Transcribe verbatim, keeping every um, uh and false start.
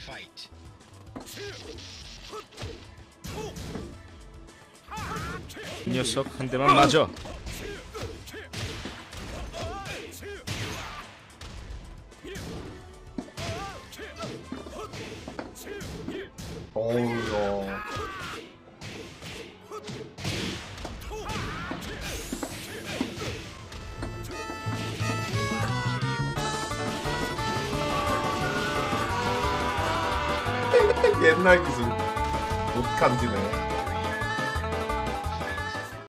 이 녀석 한 대만 맞아. 어우야. 옛날 기술 못 간지네.